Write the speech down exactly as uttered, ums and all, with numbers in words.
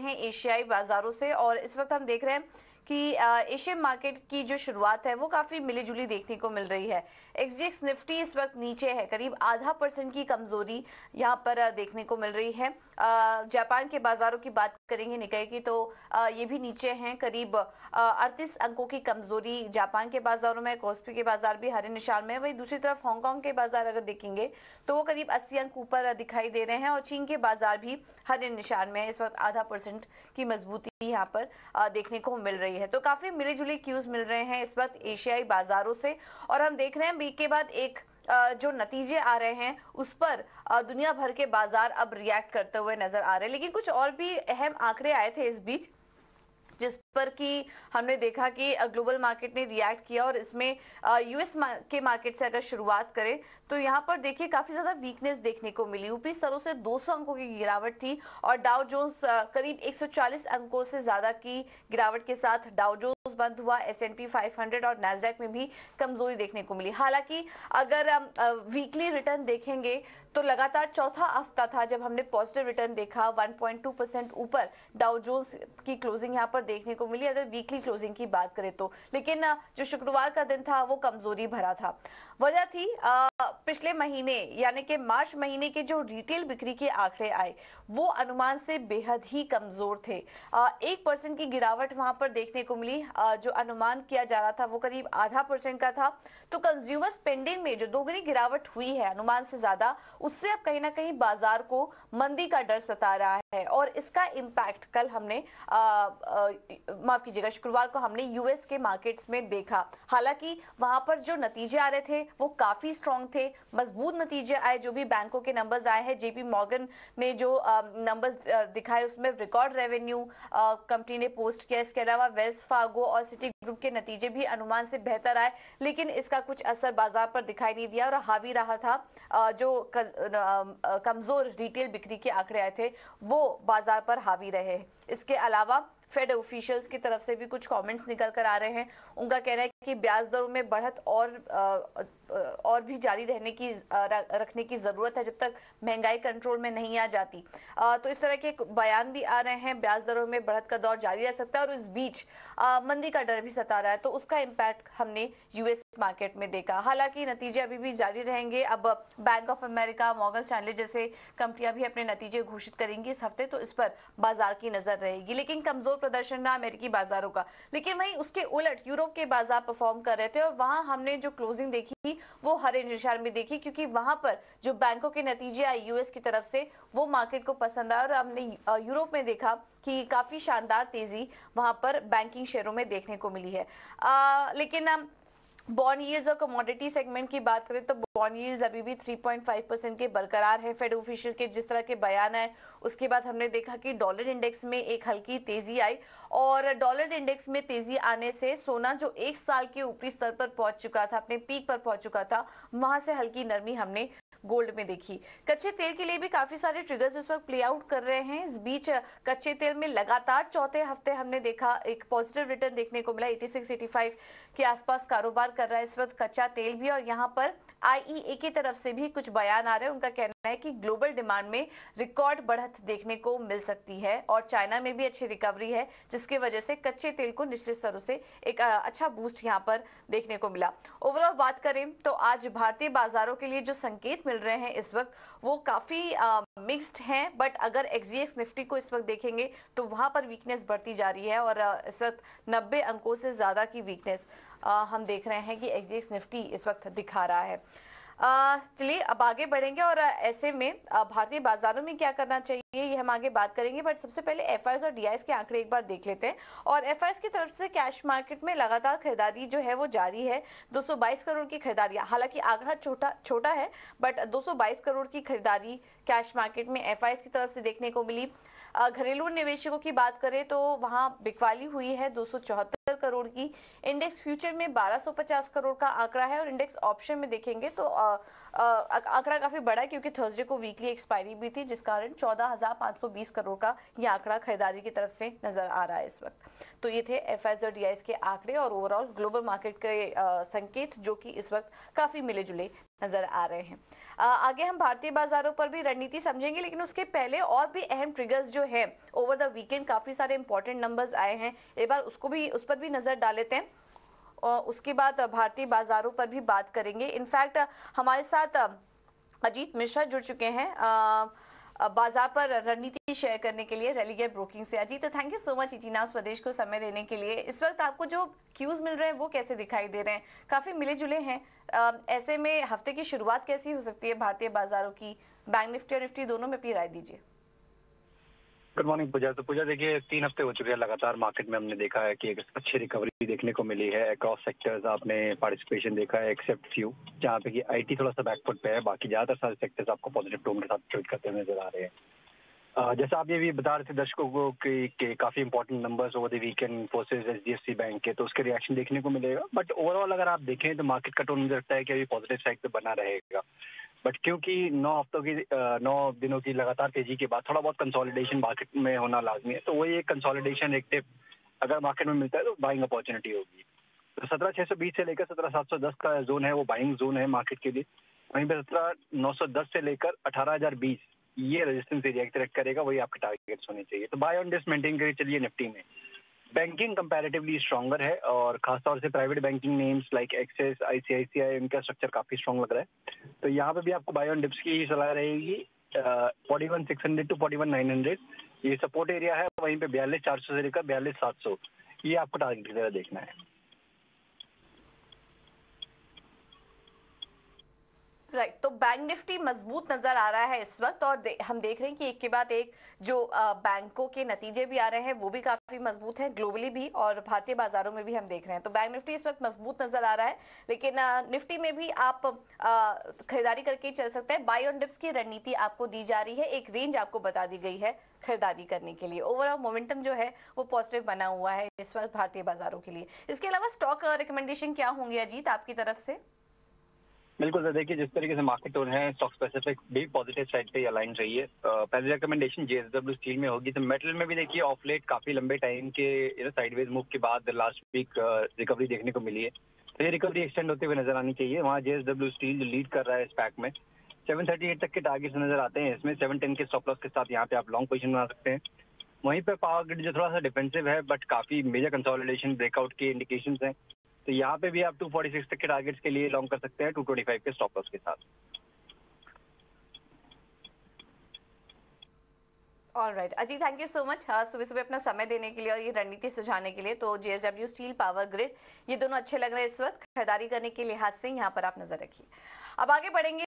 हैं एशियाई बाजारों से और इस वक्त हम देख रहे हैं कि एशियन मार्केट की जो शुरुआत है वो काफी मिली जुली देखने को मिल रही है। एक्सजीएक्स निफ्टी इस वक्त नीचे है, करीब आधा परसेंट की कमजोरी यहाँ पर देखने को मिल रही है। जापान के बाजारों की बात करेंगे निकाय की तो ये भी नीचे हैं, करीब अड़तीस अंकों की कमजोरी जापान के बाजारों में। कॉस्पी के बाजार भी हरे निशान में है। वहीं दूसरी तरफ हांगकांग के बाजार अगर देखेंगे तो वो करीब अस्सी अंक ऊपर दिखाई दे रहे हैं और चीन के बाजार भी हरे निशान में है। इस वक्त आधा परसेंट की मजबूती यहाँ पर देखने को मिल रही है। तो काफी मिली जुली क्यूज मिल रहे हैं इस वक्त एशियाई बाजारों से और हम देख रहे हैं वीक के बाद एक जो नतीजे आ रहे हैं उस पर दुनिया भर के बाजार अब रिएक्ट करते हुए नजर आ रहे हैं। लेकिन कुछ और भी अहम आंकड़े आए थे इस बीच जिस पर कि हमने देखा कि ग्लोबल मार्केट ने रिएक्ट किया और इसमें यूएस के मार्केट से अगर शुरुआत करें तो यहाँ पर देखिए काफी ज्यादा वीकनेस देखने को मिली। ऊपरी स्तरों से दो सौ अंकों की गिरावट थी और डाउ जोन्स करीब एक सौ चालीस अंकों से ज्यादा की गिरावट के साथ डाउ जोन्स बंद हुआ। एस एंड पी पाँच सौ और नैस्डैक में भी कमजोरी देखने को मिली। हालांकि अगर हम वीकली रिटर्न देखेंगे तो लगातार चौथा हफ्ता था जब हमने पॉजिटिव रिटर्न देखा। वन पॉइंट टू परसेंट ऊपर डाउ जोन्स की क्लोजिंग यहाँ पर देखने को मिली अगर वीकली क्लोजिंग की बात करें तो। लेकिन जो शुक्रवार का दिन था वो कमजोरी भरा था। वजह थी आ, पिछले महीने यानी कि मार्च महीने के जो रिटेल बिक्री के आंकड़े आए वो अनुमान से बेहद ही कमजोर थे। आ, एक परसेंट की गिरावट वहां पर देखने को मिली। आ, जो अनुमान किया जा रहा था वो करीब आधा परसेंट का था। तो कंज्यूमर स्पेंडिंग में जो दोगुनी गिरावट हुई है अनुमान से ज्यादा, उससे अब कहीं ना कहीं बाजार को मंदी का डर सता रहा है और इसका इम्पैक्ट कल हमने माफ कीजिएगा शुक्रवार को हमने यूएस के मार्केट्स में देखा। हालांकि वहां पर जो नतीजे आ रहे थे वो काफी स्ट्रांग थे, मजबूत नतीजे आए। जो भी बैंकों के नंबर्स आए हैं, जेपी मॉर्गन ने जो नंबर्स दिखाए उसमें रिकॉर्ड रेवेन्यू कंपनी ने पोस्ट किया। इसके अलावा वेल्स फार्गो और सिटी ग्रुप के नतीजे भी अनुमान से बेहतर आए, लेकिन इसका कुछ असर बाजार पर दिखाई नहीं दिया और हावी रहा था। जो कमजोर रिटेल बिक्री के आंकड़े आए थे वो बाजार पर हावी रहे। इसके अलावा फेड ऑफिशियल्स की तरफ से भी कुछ कमेंट्स निकल कर आ रहे हैं। उनका कहना है कि ब्याज दरों में बढ़त और और भी जारी रहने की रखने की जरूरत है जब तक महंगाई कंट्रोल में नहीं आ जाती। तो इस तरह के बयान भी आ रहे हैं। ब्याज दरों में बढ़त का दौर जारी रह सकता है और इस बीच मंदी का डर भी सता रहा है, तो उसका इम्पैक्ट हमने यूएस मार्केट में देखा। हालांकि नतीजे अभी भी जारी रहेंगे। अब Bank of America, Morgan Stanley जैसे कंपनियां भी अपने नतीजे घोषित करेंगी इस हफ्ते, तो इस पर बाजार की नजर रहेगी। लेकिन कमजोर प्रदर्शन रहा अमेरिकी बाजारों का। लेकिन वहीं उसके उलट यूरोप के बाजार परफॉर्म कर रहे थे और वहां हमने जो क्लोजिंग देखी वो हरे निशान में देखी, क्योंकि वहां पर जो बैंकों के नतीजे आए यूएस की तरफ से वो मार्केट को पसंद आया और हमने यूरोप में देखा कि काफी शानदार तेजी वहां पर बैंकिंग शेयरों में देखने को मिली है। आ, लेकिन बॉन्ड यील्ड्स और कमोडिटी सेगमेंट की बात करें तो बॉन्ड यील्ड्स अभी भी थ्री पॉइंट फाइव परसेंट के बरकरार है। फेड ऑफिशियल के जिस तरह के बयान आए उसके बाद हमने देखा कि डॉलर इंडेक्स में एक हल्की तेजी आई और डॉलर इंडेक्स में तेजी आने से सोना जो एक साल के ऊपरी स्तर पर पहुंच चुका था, अपने पीक पर पहुंच चुका था, वहां से हल्की नरमी हमने गोल्ड में देखी। कच्चे तेल के लिए भी काफी सारे ट्रिगर्स इस वक्त प्ले आउट कर रहे हैं। इस बीच कच्चे तेल में लगातार चौथे हफ्ते हमने देखा एक पॉजिटिव रिटर्न देखने को मिला। छियासी पचासी के आसपास कारोबार कर रहा है इस वक्त कच्चा तेल भी और यहाँ पर आईईए की तरफ से भी कुछ बयान आ रहे हैं। उनका कहना है कि ग्लोबल डिमांड में रिकॉर्ड बढ़त देखने को मिल सकती है और चाइना में भी अच्छी रिकवरी है, जिसकी वजह से कच्चे तेल को निचले स्तरों से एक अच्छा बूस्ट यहाँ पर देखने को मिला। ओवरऑल बात करें तो आज भारतीय बाजारों के लिए जो संकेत मिल रहे हैं इस वक्त वो काफी मिक्स्ड हैं, बट अगर एक्सजीएक्स निफ्टी को इस वक्त देखेंगे तो वहां पर वीकनेस बढ़ती जा रही है और इस वक्त नब्बे अंकों से ज्यादा की वीकनेस हम देख रहे हैं कि एक्सजीएक्स निफ्टी इस वक्त दिखा रहा है। चलिए अब आगे बढ़ेंगे और ऐसे में भारतीय बाजारों में क्या करना चाहिए ये हम आगे बात करेंगे, बट सबसे पहले एफआईएस और डीआईएस के आंकड़े एक बार देख लेते हैं। और एफआईएस की तरफ से कैश मार्केट में लगातार खरीदारी जो है वो जारी है। दो सौ बाईस करोड़ की खरीदारी, हालांकि आंकड़ा छोटा छोटा है बट दो सौ बाईस करोड़ की खरीदारी कैश मार्केट में एफआईएस की तरफ से देखने को मिली। घरेलू निवेशकों की बात करें तो वहां बिकवाली हुई है दो सौ चौहत्तर करोड़ की, इंडेक्स फ्यूचर में बारह सौ पचास करोड़ का आंकड़ा है और इंडेक्स ऑप्शन में देखेंगे तो आंकड़ा काफी बड़ा है क्योंकि थर्सडे को वीकली एक्सपायरी भी थी, जिस कारण चौदह हजार पाँच सौ बीस करोड़ का यह आंकड़ा खरीदारी की तरफ से नजर आ रहा है इस वक्त। तो ये थे एफआईआई और डीआईएस के आंकड़े और ओवरऑल ग्लोबल मार्केट के आ, संकेत जो कि इस वक्त काफी मिले जुले नजर आ रहे हैं। आ, आगे हम भारतीय बाजारों पर भी रणनीति समझेंगे, लेकिन उसके पहले और भी अहम ट्रिगर्स जो है ओवर द वीकेंड काफी सारे इंपॉर्टेंट नंबर्स आए हैं, एक बार उसको भी उस पर भी नजर डाल लेते हैं और उसके बाद भारतीय बाजारों पर भी बात करेंगे। इनफैक्ट हमारे साथ अजीत मिश्रा जुड़ चुके हैं आ, बाजार पर रणनीति शेयर करने के लिए रेलिगेट ब्रोकिंग से। Ajit, thank you so much इटीना स्वदेश को समय देने के लिए। इस वक्त आपको जो क्यूज मिल रहे हैं वो कैसे दिखाई दे रहे हैं? काफी मिले जुले हैं, आ, ऐसे में हफ्ते की शुरुआत कैसी हो सकती है भारतीय बाजारों की? बैंक निफ्टी और निफ्टी दोनों में अपनी राय दीजिए। Good morning Pooja. तो पूजा देखिए, तीन हफ्ते हो चुके हैं लगातार मार्केट में हमने देखा है कि एक अच्छी रिकवरी देखने को मिली है। अक्रॉस सेक्टर्स आपने पार्टिसिपेशन देखा है एक्सेप्ट फ्यू, जहाँ पे कि आईटी थोड़ा सा बैकफुट पे है, बाकी ज्यादातर सारे सेक्टर्स आपको पॉजिटिव टोन के साथ ट्रेड करते हुए नजर आ रहे हैं। Uh, जैसा आप ये भी बता रहे थे दर्शकों को कि, कि काफी important numbers over the weekend Infosys, HDFC bank के, तो उसके रिएक्शन देखने को मिलेगा। बट ओवरऑल अगर आप देखें तो मार्केट का टोन मुझे लगता है कि अभी पॉजिटिव साइड पे बना रहेगा। बट क्योंकि नौ हफ्तों की नौ दिनों की लगातार तेजी के बाद थोड़ा बहुत कंसोलिडेशन मार्केट में होना लाजमी है, तो वही एक कंसोलिडेशन एक टिप अगर मार्केट में मिलता है तो बाइंग अपॉर्चुनिटी होगी। तो सत्रह छह सौ बीस से लेकर सत्रह सात सौ दस का जोन है वो बाइंग जोन है मार्केट के लिए। वहीं पे सत्रह नौ सौ दस से लेकर अठारह हजार बीस ये रेजिस्टेंस एरिया एक्ट करेगा, वही आपके टारगेट्स होने चाहिए। तो बाय ऑन डिस मेंटेन करिए चलिए। निफ्टी में बैंकिंग कंपैरेटिवली स्ट्रॉन्गर है और खासतौर से private banking names like Axis, ICICI, इनका स्ट्रक्चर काफी स्ट्रॉन्ग लग रहा है। तो यहाँ पे भी आपको बाय ऑन डिप्स की ही सलाह रहेगी। Forty one six hundred to forty one nine hundred ये सपोर्ट एरिया है, वहीं पे बयालीस चार सौ से लेकर बयालीस सात सौ ये आपको टारगेट की तरह देखना है। राइट right, तो बैंक निफ्टी मजबूत नजर आ रहा है इस वक्त और दे, हम देख रहे हैं कि एक के बाद एक जो आ, बैंकों के नतीजे भी आ रहे हैं वो भी काफी मजबूत हैं ग्लोबली भी और भारतीय बाजारों में भी हम देख रहे हैं। तो बैंक निफ्टी इस वक्त मजबूत नजर आ रहा है, लेकिन आ, निफ्टी में भी आप आ, खरीदारी करके चल सकते हैं। बाय ऑन डिप्स की रणनीति आपको दी जा रही है, एक रेंज आपको बता दी गई है खरीदारी करने के लिए। ओवरऑल मोमेंटम जो है वो पॉजिटिव बना हुआ है इस वक्त भारतीय बाजारों के लिए। इसके अलावा स्टॉक रिकमेंडेशन क्या होंगे अजीत आपकी तरफ से? बिल्कुल सर, देखिए जिस तरीके से मार्केट टोन है स्टॉक स्पेसिफिक भी पॉजिटिव साइड पे अलाइन रही है। पहली रिकमेंडेशन जेएसडब्ल्यू स्टील में होगी। तो मेटल में भी देखिए ऑफ लेट काफी लंबे टाइम के यू नो साइडवेज मूव के बाद लास्ट वीक रिकवरी देखने को मिली है, तो ये रिकवरी एक्सटेंड होते हुए नजर आनी चाहिए। वहाँ जेएसडब्ल्यू स्टील जो लीड कर रहा है इस पैक में सेवन थर्टी एट तक के टारगेट्स नजर आते हैं। इसमें सेवन टेन के स्टॉप लॉस के साथ यहाँ पे आप लॉन्ग पोजीशन बना सकते हैं। वहीं पे पावर ग्रिड जो थोड़ा सा डिफेंसिव है बट काफी मेजर कंसोलिडेशन ब्रेकआउट के इंडिकेशंस हैं, तो यहाँ पे भी आप टू फोर्टी सिक्स तक के टारगेट्स के लिए लॉन्ग कर सकते हैं टू ट्वेंटी फाइव के स्टॉप लॉस के साथ। All right Ajit, thank you so much हाँ सुबह सुबह अपना समय देने के लिए और ये रणनीति सुझाने के लिए। तो जेएसडब्ल्यू स्टील, पावर ग्रिड ये दोनों अच्छे लग रहे हैं इस वक्त, खरीदारी करने के लिहाज से यहाँ पर आप नजर रखिए। अब आगे बढ़ेंगे।